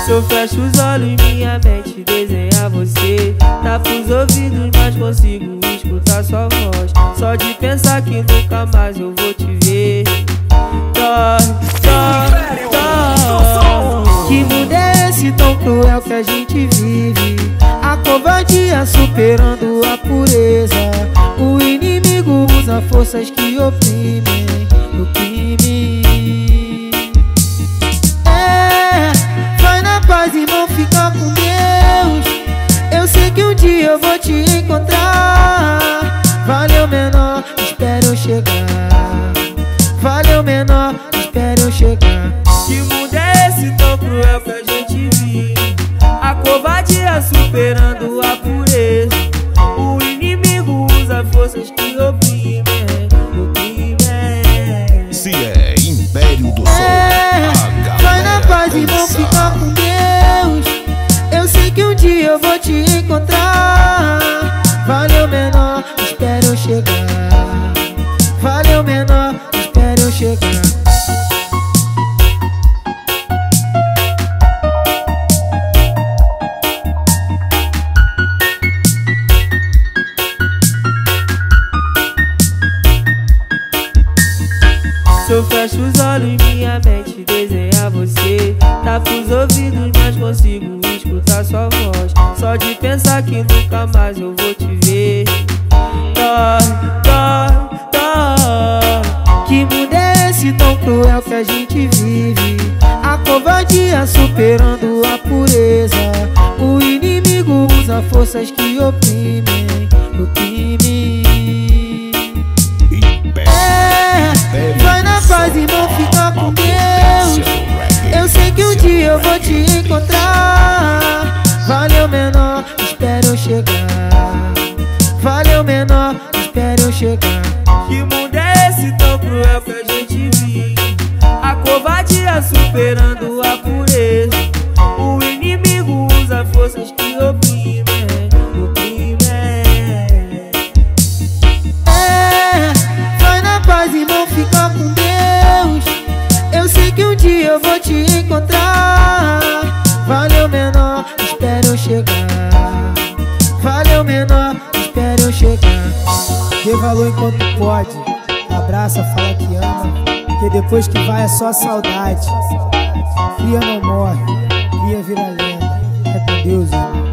Se eu fecho os olhos, minha mente desenha você. Tapa os ouvidos, mas consigo escutar sua voz. Só de pensar que nunca mais eu vou te ver. Dói, dói, dói. Que mundo é esse tão cruel que a gente vive? A covardia superando a pureza. O inimigo usa forças que oprimem, oprimem. Vai na paz, irmão, fica com Deus. Eu sei que um dia eu vou te encontrar. Valeu, menor, espero eu chegar. Valeu, menor, espero eu chegar. Que mundo é esse tão cruel que a gente vive? A covardia superando a pureza. O inimigo usa forças que oprimem, oprimem. Se é Império do Som, vai na paz, irmão, fica com Deus. Eu sei que um dia eu vou te encontrar. Valeu, menor, espero eu chegar. Valeu, menor, espero eu chegar. Se eu fecho os olhos, minha mente desenha você. Tapa os ouvidos, mas consigo escutar sua voz. Só de pensar que nunca mais eu vou te ver. Dói, dói, dói. Que mundo é esse tão cruel que a gente vive? A covardia superando a pureza. O inimigo usa forças que oprimem, oprimem. Vai na paz, irmão, fica com Deus. Eu sei que um dia eu vou te encontrar. Valeu, menor, espero eu chegar. Valeu, menor, espero eu chegar. Que mundo é esse tão cruel que a gente vive? A covardia superando a pureza. O inimigo usa forças que oprimem, oprimem. Vai na paz, irmão, fica com Deus. Eu sei que um dia eu vou te encontrar. Valeu, menor, espero eu chegar. Valeu, menor, espero eu chegar. Dê valor enquanto pode. Abraça, fala que ama, que depois que vai é só saudade. Cria não morre, cria vira lenda. É com Deus, irmão.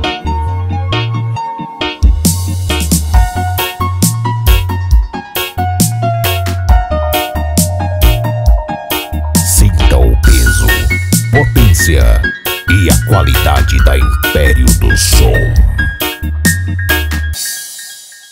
sinta o peso, potência e a qualidade da Império do Som.